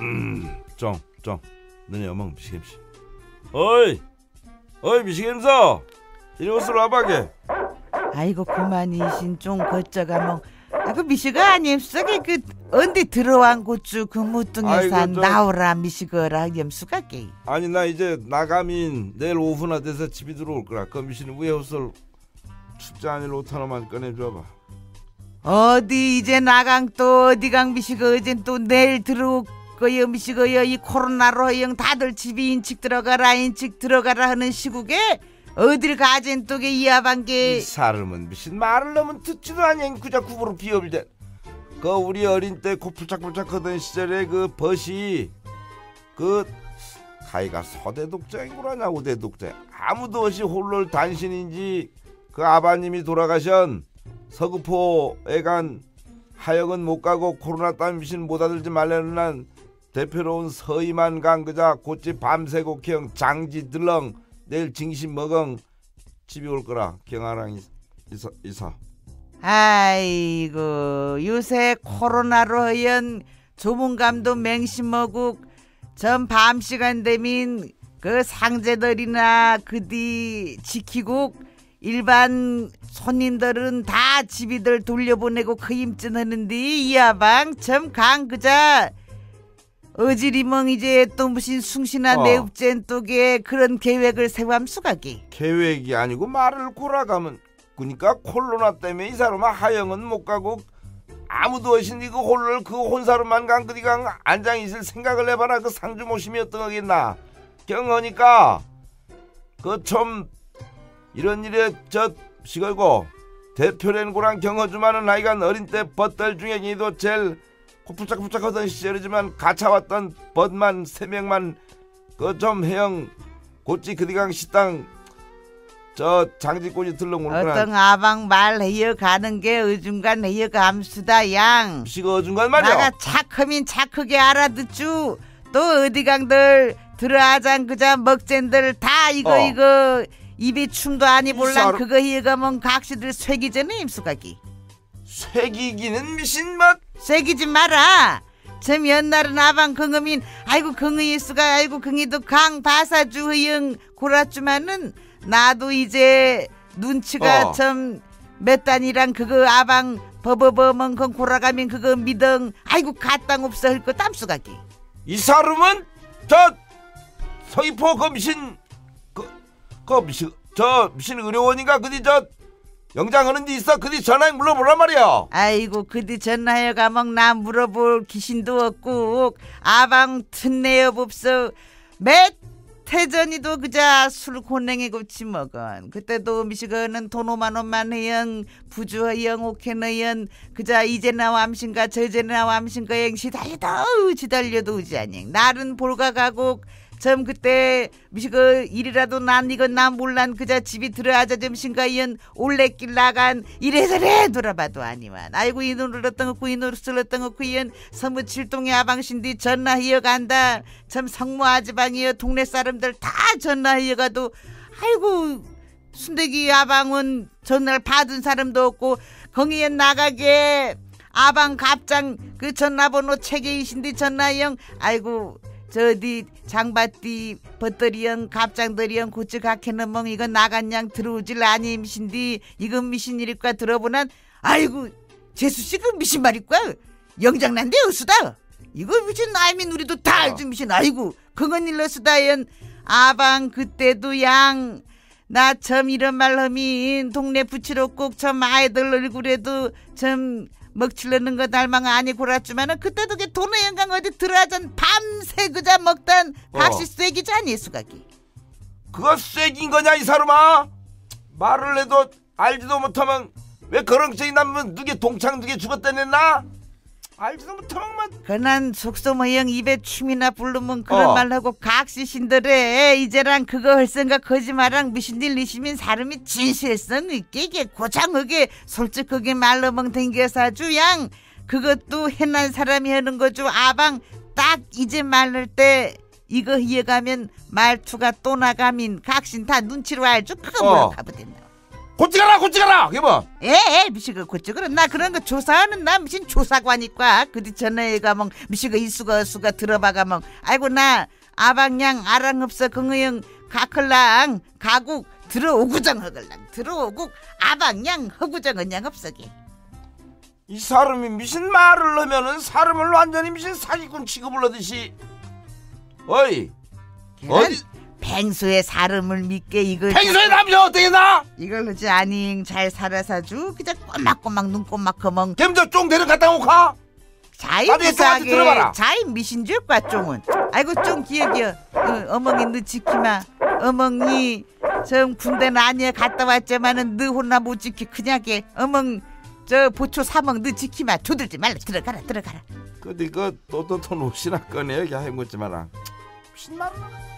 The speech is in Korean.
정 너네 엄마 미시겜시. 어이 미시겜서 이리 오스로 와봐게. 아이고 그만이신 좀 걷져가면 그 미시가 아님수가 그 언제 들어간 고추 그 무뚱에서 나오라 미시거라 염수가게. 아니 나 이제 나가민 내일 오후나 돼서 집에 들어올 거라. 그 미시는 위에 옷을 춥지 않을 옷 하나만 꺼내줘봐. 어디 이제 나강 또 어디강 미시가 어젠 또 내일 들어올 거여 미시거여. 이 코로나로 허영 다들 집에 인칙 들어가라 하는 시국에 어딜 가젠 또게 이하반게. 이 사람은 미신 말을 너무 듣지도 않냐. 그자 구부로 비업일대. 그 우리 어린 때 코 풀짝풀짝 하던 시절에 그 벗이 그 가이가 서대 독자인구라냐 우대 독자. 아무도 없이 홀로 단신인지 그 아바님이 돌아가션 서구포 애간 하역은 못 가고 코로나 따위 미신 못 아들지 말라는 난 대표로운 서이만 강 그자 곧집 밤새 곡형 장지 들렁 내일 징신 먹엉 집에 올 거라. 경아랑 이사. 아이고 요새 코로나로 허연 조문감도 맹심먹고 전 밤시간 되면 그 상제들이나 그디 지키고 일반 손님들은 다 집이들 돌려보내고 그 힘쯤 하는데 이하방 참 강그자 어지리멍 이제 또 무슨 숭신한 내읍젠 또게 그런 계획을 세워함수가기. 계획이 아니고 말을 골아가면 그러니까 코로나 때문에 이 사람은 하영은 못 가고 아무도 없인 이거 홀로 그 혼사로만 간 그디강 안장 있을 생각을 해봐라. 그 상주 모심이 어떤 거겠나. 경허니까 그 좀 이런 일에 저 시걸고 대표된 고랑 경허주마는 나이가 어린 때 벗들 중에 니도 제일 코풀짝풀짝 하던 시절이지만 가차왔던 벗만 3명만 그 좀 해영 곧지 그디강 식당 저 장지꼬지 들러온 거나. 어떤 아방 말 해여가는 게 어중간 해여감수다 양. 시가 어중간 말이야. 나가 착하면 착하게 알아듣쭈. 또 어디강들 들어하장 그자 먹젠들 다 이거 입에 춤도 아니 볼랑 그거 해여가면 각시들 쇠기전에 임수가기. 쇠기기는 미신 맛. 쇠기지 마라. 참 옛날은 아방 긍어민 아이고 긍의수가 아이고 긍이도 강 바사주 허영 고라주마는 나도 이제 눈치가 참 몇 단이랑 그거 아방 버버버먼 건 고라가면 그거 미덩 아이고 가땅 없어 할 거 땀수가기. 이 사람은 저 서귀포 그 미신 저 미신 의료원인가 그디 저 영장하는 데 있어. 그디 전화해 물어보란 말이야. 아이고 그디 전화해 가면 나 물어볼 기신도 없고 아방 튼내어 봅소. 몇 태전이도 그자 술 고냉이 곱치 먹은 그때도 미시거는 돈 5만 원만 해영 부주허영 오케너영 그자 이제 나와암신가 저제 나와암신가 행 지달려도 오지 아니. 날은 볼가 가고 점 그때 미시거 일이라도 난 이건 나 몰란 그자 집이 들어하자 점신가 이연 올레길 나간 이래저래 돌아봐도 아니만 아이고 이 노를 어떤 거고 이 노를 어떤 거고 이연 서무 칠동의 아방신디 전나 이어간다. 참 성모 아지방이여 동네 사람들 다 전나 이어가도 아이고 순대기 아방은 전날 받은 사람도 없고 거기에 나가게 아방 갑장 그 전화번호 체계이신디 전나형 아이고 저 어디 장바띠 벗더리형 갑장더리형 고치 각해는 멍 이거 나간양 들어오질 아님신디 이건 미신 일일까 들어보난 아이고 재수씨 그 미신 말일까 영장난데 어수다 이거 미신 나이민 우리도 다 알죠 미신. 아이고 그건 일러수다연 아방 그때도 양 나 참 이런 말 하민 동네 부치로 꼭 참 아이들 얼굴에도 참 먹칠려는 거 날망 아니 고랐지만은 그때도 그 돈의 영광 어디 들어가전 밤새 그자 먹던 각시 쐐기지 아니 수가기. 그거 쐐긴 거냐 이 사람아. 말을 해도 알지도 못하면 왜 그런 적이 나면 누게 동창 누게 죽었다냈나. 알지도 못하면 그난 속소모형 입에 춤이나 부르면 그런 말하고 각시신들에 이제랑 그거 할 생각 거짓말랑 미신들 리시민 사람이 진실성 있게 고장하게 솔직하게 말로멍 댕겨서 아주 양 그것도 해난 사람이 하는 거죠. 아방 딱 이제 말할 때 이거 이어가면 말투가 또 나가면 각신 다 눈치로 알죠. 그거 뭐라 가보됐나. 고치가라 고치가라 여보. 에 미시가 고쪽으로 나 그런 거 조사하는 나 무슨 조사관이과 그디 전에 가면 미시가 이수가 들어봐가면 아이고 나 아방양 아랑 없어 긍의영 가클랑 가국 들어오구정 허글랑 들어오국 아방양 허구정은 양 없어게. 이 사람이 무슨 말을 하면은 사람을 완전히 무슨 사기꾼 취급을 하듯이. 어이 어디 팽수의 사람을 믿게 이걸 팽수의 남자 어떻게 나? 이걸 하지 아닝 잘 살아사주 그저 꼬막꼬막 눈꼬막 커멍 gem저 쫑 데려 갔다 오카. 자인부사하게 들어봐라. 자인 미신줄과 쫑은 아이고 쫑 기억이여. 어멍이 너 지키마. 어멍이 정 군대는 아니야 갔다 왔지만은 너 혼나 못 지키 그냥게 어멍 저 보초 사멍 너 지키마. 조들지 말라. 들어가라. 근데 그 또또 옷이나 꺼내 여기 해먹지 마라. 무슨 말을